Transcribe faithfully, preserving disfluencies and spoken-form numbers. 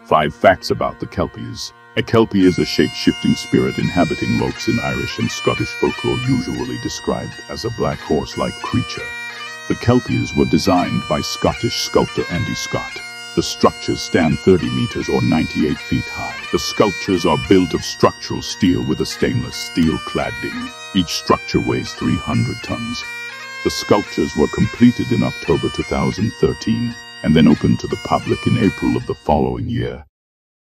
Five facts about the Kelpies. A Kelpie is a shape-shifting spirit inhabiting lochs in Irish and Scottish folklore, usually described as a black horse-like creature. The Kelpies were designed by Scottish sculptor Andy Scott. The structures stand thirty meters or ninety-eight feet high. The sculptures are built of structural steel with a stainless steel cladding. Each structure weighs three hundred tons. The sculptures were completed in October two thousand thirteen and then opened to the public in April of the following year.